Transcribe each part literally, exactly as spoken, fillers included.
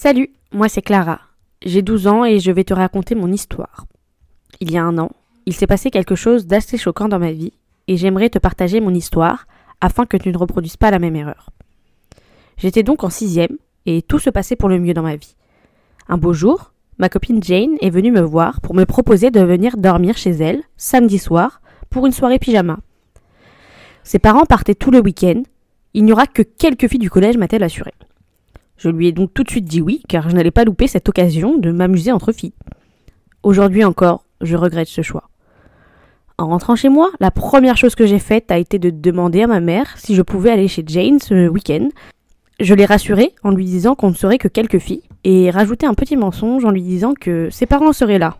Salut, moi c'est Clara. J'ai douze ans et je vais te raconter mon histoire. Il y a un an, il s'est passé quelque chose d'assez choquant dans ma vie et j'aimerais te partager mon histoire afin que tu ne reproduises pas la même erreur. J'étais donc en sixième et tout se passait pour le mieux dans ma vie. Un beau jour, ma copine Jane est venue me voir pour me proposer de venir dormir chez elle, samedi soir, pour une soirée pyjama. Ses parents partaient tout le week-end, il n'y aura que quelques filles du collège, m'a-t-elle assuré. Je lui ai donc tout de suite dit oui, car je n'allais pas louper cette occasion de m'amuser entre filles. Aujourd'hui encore, je regrette ce choix. En rentrant chez moi, la première chose que j'ai faite a été de demander à ma mère si je pouvais aller chez Jane ce week-end. Je l'ai rassurée en lui disant qu'on ne serait que quelques filles, et rajouté un petit mensonge en lui disant que ses parents seraient là.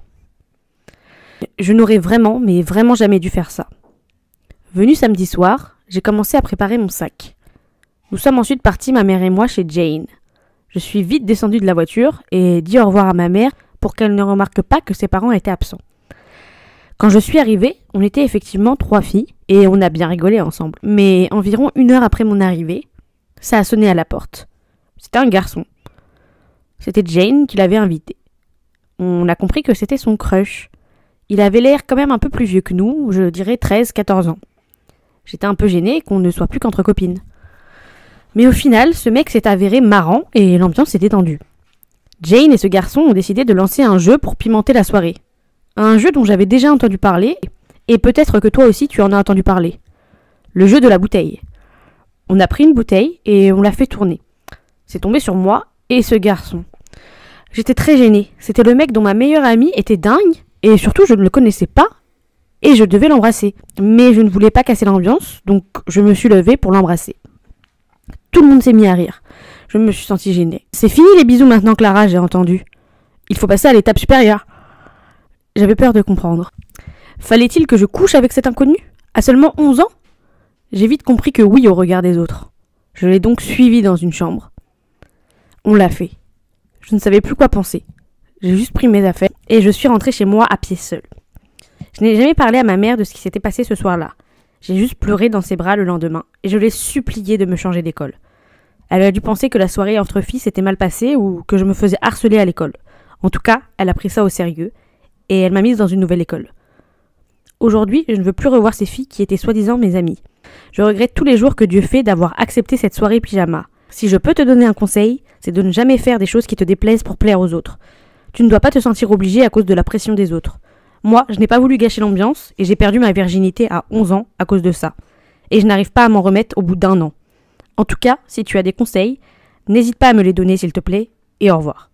Je n'aurais vraiment, mais vraiment jamais dû faire ça. Venu samedi soir, j'ai commencé à préparer mon sac. Nous sommes ensuite partis, ma mère et moi, chez Jane. Je suis vite descendue de la voiture et dit au revoir à ma mère pour qu'elle ne remarque pas que ses parents étaient absents. Quand je suis arrivée, on était effectivement trois filles et on a bien rigolé ensemble. Mais environ une heure après mon arrivée, ça a sonné à la porte. C'était un garçon. C'était Jane qui l'avait invité. On a compris que c'était son crush. Il avait l'air quand même un peu plus vieux que nous, je dirais treize quatorze ans. J'étais un peu gênée qu'on ne soit plus qu'entre copines. Mais au final, ce mec s'est avéré marrant et l'ambiance s'est détendue. Jane et ce garçon ont décidé de lancer un jeu pour pimenter la soirée. Un jeu dont j'avais déjà entendu parler, et peut-être que toi aussi tu en as entendu parler. Le jeu de la bouteille. On a pris une bouteille et on l'a fait tourner. C'est tombé sur moi et ce garçon. J'étais très gênée. C'était le mec dont ma meilleure amie était dingue, et surtout je ne le connaissais pas, et je devais l'embrasser. Mais je ne voulais pas casser l'ambiance, donc je me suis levée pour l'embrasser. Tout le monde s'est mis à rire. Je me suis sentie gênée. C'est fini les bisous maintenant, Clara, j'ai entendu. Il faut passer à l'étape supérieure. J'avais peur de comprendre. Fallait-il que je couche avec cet inconnu, à seulement onze ans? J'ai vite compris que oui au regard des autres. Je l'ai donc suivi dans une chambre. On l'a fait. Je ne savais plus quoi penser. J'ai juste pris mes affaires et je suis rentrée chez moi à pied seule. Je n'ai jamais parlé à ma mère de ce qui s'était passé ce soir-là. J'ai juste pleuré dans ses bras le lendemain et je l'ai suppliée de me changer d'école. Elle a dû penser que la soirée entre filles s'était mal passée ou que je me faisais harceler à l'école. En tout cas, elle a pris ça au sérieux et elle m'a mise dans une nouvelle école. Aujourd'hui, je ne veux plus revoir ces filles qui étaient soi-disant mes amies. Je regrette tous les jours que Dieu fait d'avoir accepté cette soirée pyjama. Si je peux te donner un conseil, c'est de ne jamais faire des choses qui te déplaisent pour plaire aux autres. Tu ne dois pas te sentir obligé à cause de la pression des autres. Moi, je n'ai pas voulu gâcher l'ambiance et j'ai perdu ma virginité à onze ans à cause de ça. Et je n'arrive pas à m'en remettre au bout d'un an. En tout cas, si tu as des conseils, n'hésite pas à me les donner s'il te plaît, et au revoir.